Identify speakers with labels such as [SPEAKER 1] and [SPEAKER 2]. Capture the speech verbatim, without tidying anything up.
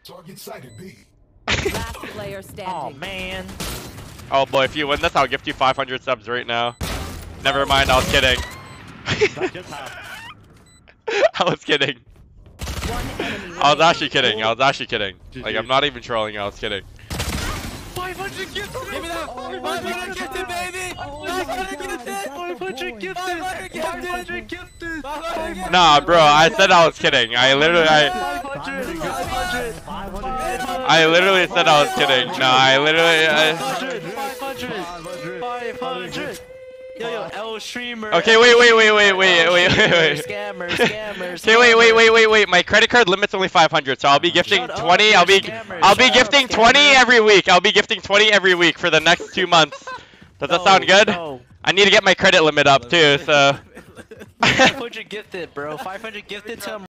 [SPEAKER 1] Target sighted B.
[SPEAKER 2] Last player standing.
[SPEAKER 3] Oh man.
[SPEAKER 4] Oh boy, if you win this, I'll gift you five hundred subs right now. Never mind, I was kidding. I was kidding. I was actually kidding. I was actually kidding. Like, I'm not even trolling. I was kidding.
[SPEAKER 3] five hundred gifted! Give me that! five hundred gifted, baby! five hundred gifted! five hundred gifted! five hundred gifted!
[SPEAKER 4] Nah, bro, I said I was kidding. I literally, I, I literally said I was kidding. No, I literally, I...
[SPEAKER 3] five hundred! five hundred! Yo, yo, L streamer.
[SPEAKER 4] Okay, wait, wait, wait, wait, wait, wait, wait, wait.
[SPEAKER 3] Scammers, scammers.
[SPEAKER 4] Okay, wait, wait, wait, wait, wait. My credit card limit's only five hundred, so I'll be gifting twenty. I'll be, I'll be gifting twenty every week. I'll be gifting twenty every week for the next two months. Does that sound good? I need to get my credit limit up too, so.
[SPEAKER 3] five hundred gifted, bro. five hundred gifted to